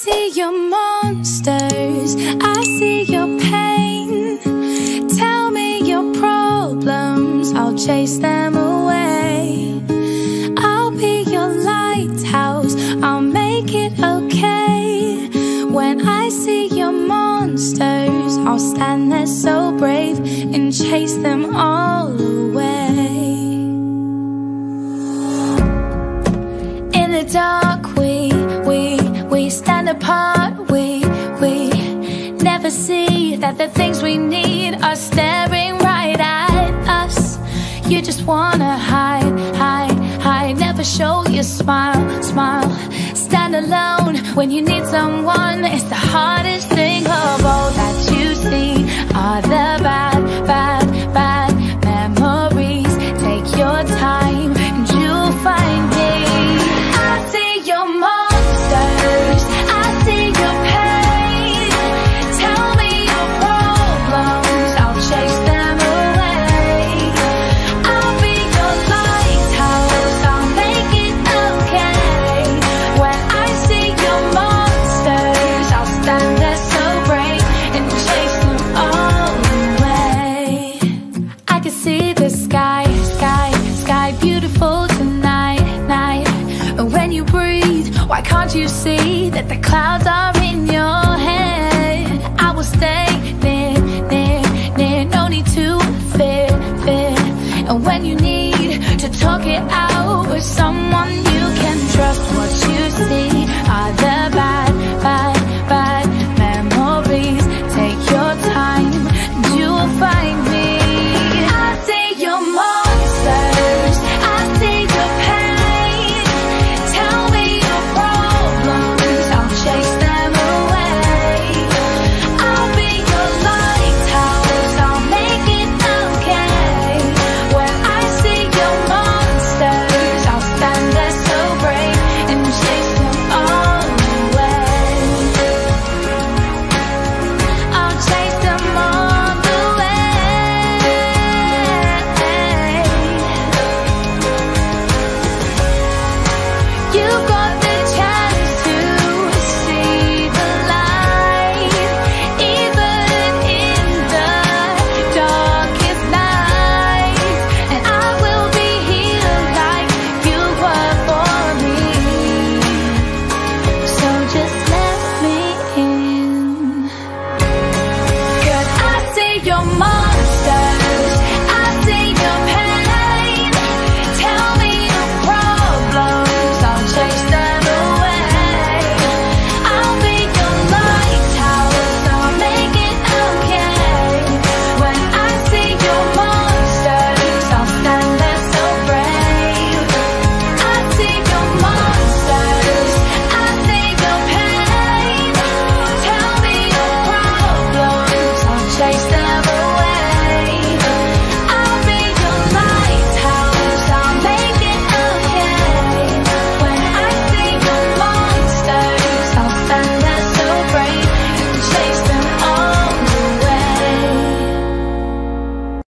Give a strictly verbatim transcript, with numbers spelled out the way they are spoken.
see your monsters, I see your pain. Tell me your problems, I'll chase them away. I'll be your lighthouse, I'll make it okay. When I see your monsters, I'll stand there so brave and chase them all away. In the dark we, we, we stand apart. We, we never see that the things we need are staring right at us. You just wanna hide, hide, hide. Never show your smile, smile. Stand alone when you need someone. It's the hardest thing of all that you see are the bad, bad, bad memories. Take your time and you'll find me. I see your monsters, I see your pain. Tell me your problems, I'll chase them away. I'll be your lighthouse, I'll make it okay. When I see your monsters, I'll stand there so brave and chase them all away. I can see the sky, sky, sky beautiful tonight, night. And when you breathe, why can't you see that the clouds are in your head? I will stay near, near, near. No need to fear, fear. And when you need to talk it out with someone you